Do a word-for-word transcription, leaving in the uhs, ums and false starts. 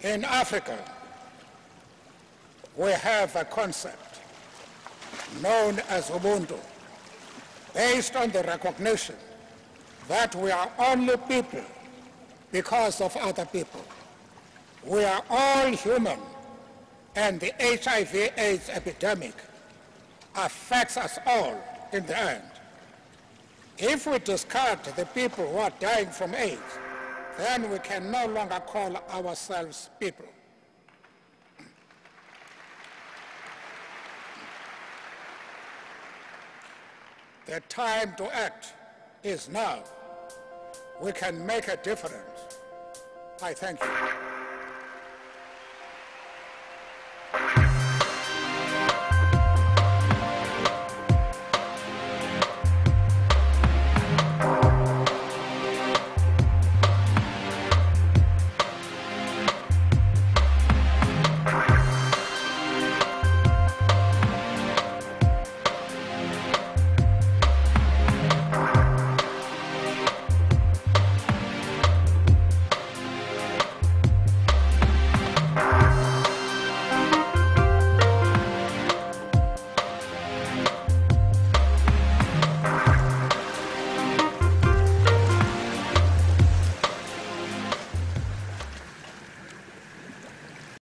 In Africa, we have a concept known as Ubuntu, based on the recognition that we are only people because of other people. We are all human, and the H I V AIDS epidemic affects us all in the end. If we discard the people who are dying from AIDS, then we can no longer call ourselves people. The time to act is now. We can make a difference. I thank you.